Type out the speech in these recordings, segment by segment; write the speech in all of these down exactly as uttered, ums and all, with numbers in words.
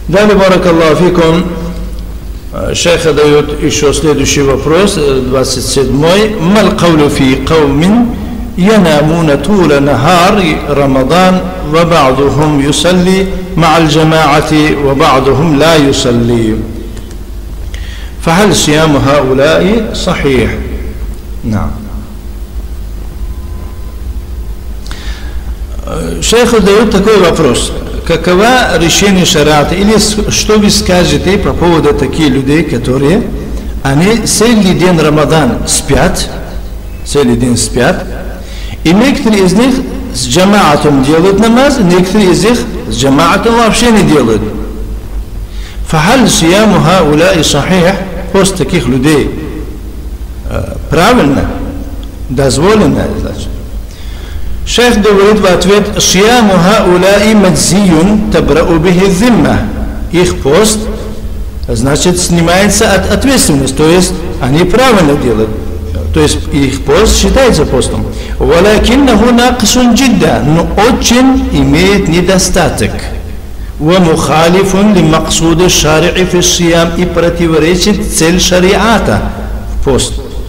Далее, баракаллаху фикум, шейх дает еще следующий вопрос, двадцать седьмой. Мал каулю фи каумин янамуна тула нахар Рамадан ва ба'духум юсалли ма'аль джама'ати ва ба'духум ла юсалли. Фахаль сияму хаулаи сахих. Да. Шейх дает такой вопрос. Какова решение шариата? Или что вы скажете по поводу таких людей, которые они целый день Рамадан спят, целый день спят, и некоторые из них с джамаатом делают намаз, некоторые из них с джамаатом вообще не делают. Фахаль сияму хаулаи сахих, пост таких людей правильно, дозволено, значит. Шейх говорит в ответ: «Сияму хаулаи мадзиюн табрау бихи зимма». Их пост, значит, снимается от ответственности, то есть они правильно делают, то есть их пост считается постом. «Валакиннаху нақсун джидда», но очень имеет недостаток. «Ва мухалифун ли максуды шари'и фи сиям», и противоречит цель шариата в пост.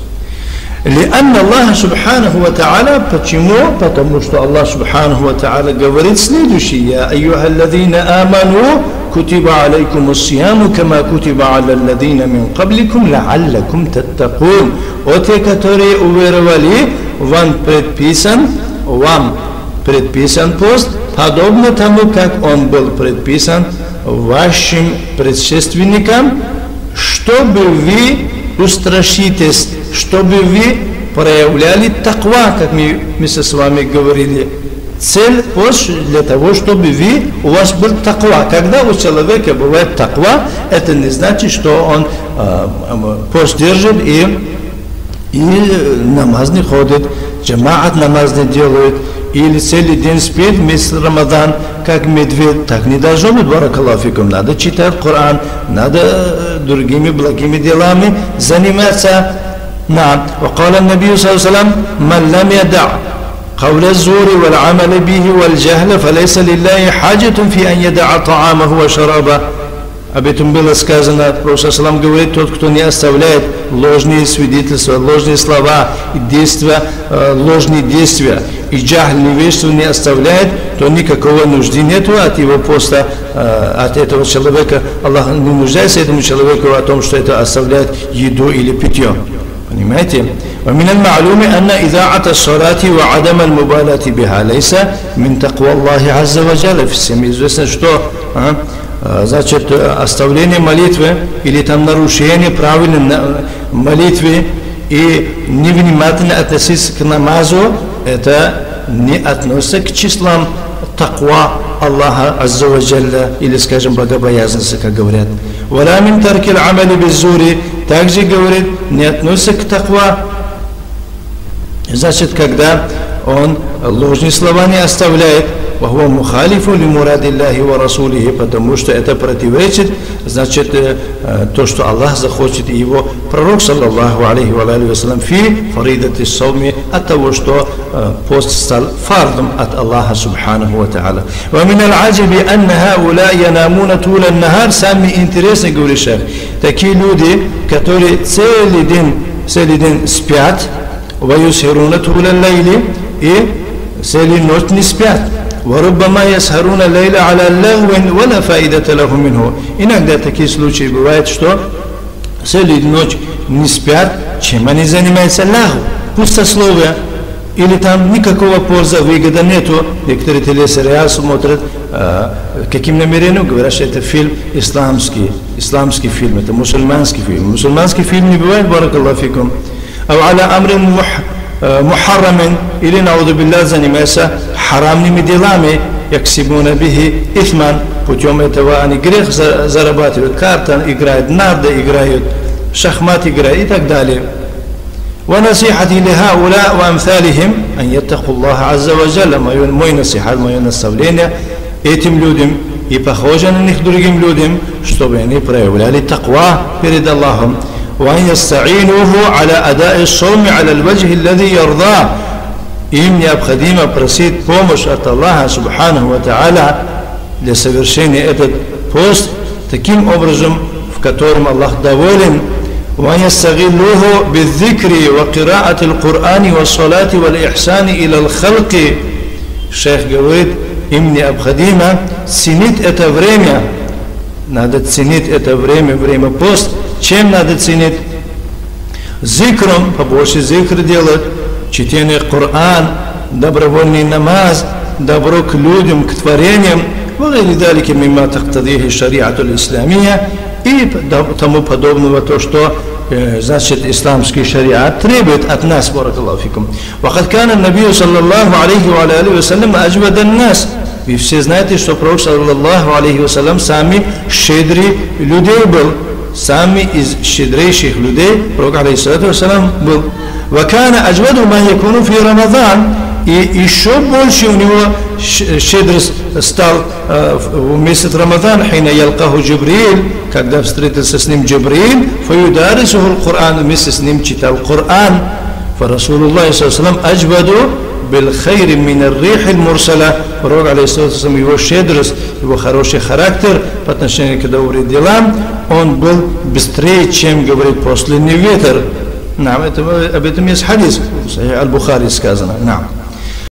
لأن الله سبحانه وتعالى почему? Потому что Аллах سبحانه وتعالى говорит следующее: يا أيها الذين آمنوا كتب عليكم الصيام كما كتب على الذين من قبلكم لعلكم تتقون. О те, которые уверовали, вам предписан, вам предписан пост, подобно тому, как он был предписан вашим предшественникам, чтобы вы устрашитесь, чтобы вы проявляли таква, как мы вместе с вами говорили. Цель пост для того, чтобы вы, у вас был таква. Когда у человека бывает таква, это не значит, что он э, пост держит и, и намаз не ходит, джамаат намаз не делает, или целый день спит вместе Рамадан, как медведь. Так не должно быть, баракаллаху фикум. Надо читать Коран, надо другими благими делами заниматься. نعم. وقال النبي صلى الله عليه وسلم: من لم يدع قول الزور والعمل به والجهل فليس لله حاجة في أن يدع طعامه وشرابه. Об этом было сказано. Пророк саллаллаху говорит: тот, кто не оставляет ложные свидетельства, ложные слова и действия, ложные действия и джахль, невежество не оставляет, то никакого нужды нету от его поста, от этого человека. Аллах не нуждается этому человеку о том, что это оставляет еду или питье. Понимаете? ومن المعلوم أن إذاعة الصلاة وعدم المبالاة بها ليس من تقوى الله عز وجل. Всем известно, что значит оставление молитвы или там нарушение правильной молитвы и невнимательно относиться к намазу, это не относится к числам таква Аллаха азза ва джалля, или, скажем, богобоязненности, как говорят. «Валя мин таркил амали беззури», также говорит, не относится к таква, значит, когда он ложные слова не оставляет, «Вахва мухалифу ли мурадиллахи ва расулихи», потому что это противоречит, значит, то, что Аллах захочет, и его пророк, саллаллаху алейхи ва алейхи ва саллям, фи фаридати сауми, от того, что пост стал фардом от Аллаха субханаху ва та'аля. «Ва мин аль-аджаби анна хаула янамуна тула нахар». Самое интересное, говорит шейх, такие люди, которые целый день, целый день спят, «Ва юсхируна тула лейли», и целую ночь не спят. وربما يسهرون الليل على اللغو ولا فائدة لهم منه. Иногда такие случаи бывают, что целую ночь не спят, чем они занимаются лаху, пустословие, или там никакого пользы, выгоды нету. Некоторые телесериалы смотрят, э, каким намерением, говорят, что это фильм исламский, исламский фильм, это мусульманский фильм. Мусульманский фильм не бывает, баракаллаху фикум. أو على أمر محرم, или, науду билля, занимаются харамными делами, яксибуна бихи ифман, путем этого они грех зарабатывают, карта играют, нарда играют, шахмат играют и так далее. ونصيحتي لهؤلاء وأمثالهم أن يتقوا الله عز وجل. Мой насихат, мое наставление этим людям и похоже на них другим людям, чтобы они проявляли таква перед Аллахом. وأن يستعينوه على أداء الصوم على الوجه الذي يرضاه. Им необходимо просить помощь от Аллаха субханаху ва та'аля для совершения этот пост таким образом, в котором Аллах доволен. وَيَسْتَغِلُّهُ بِالذِّكْرِ وَقِرَاءَةِ الْقُرْآنِ وَالصَّلَاةِ وَالْإِحْسَانِ إِلَى الْخَلْقِ. Шейх говорит, им необходимо ценить это время. Надо ценить это время, время пост. Чем надо ценить? Зикром, побольше зикр делать, чтение Коран, добровольный намаз, добро к людям, к творениям, وغير ذلك مما تقتضيه الشريعة الإسلامية, и тому подобного, то, что значит исламский шариат требует от нас. баракаллаху фикум. وقد كان النبي صلى الله عليه وعلى آله وسلم أجود الناس. Вы все знаете, что пророк саллаллаху алейхи вассалям самый щедрый людей был, самый из щедрейших людей пророк алейхиссалату вассалям был. وكان أجود ما يكون في رمضان. И еще больше у него щедрость стал э, в месяц Рамадан, хина ялкаху Джибриль, когда встретился с ним Джибриль, фаюдарисуху Коран, вместе с ним читал Коран. Фарасулуллахи саллаллаху алейхи аджваду бил хайри мин ар-рих аль-мурсала. Пророк алейхиссалату, его щедрость, его хороший характер по отношению к добрым делам, он был быстрее, чем, говорит, последний ветер. Об этом есть хадис, Аль-Бухари сказано.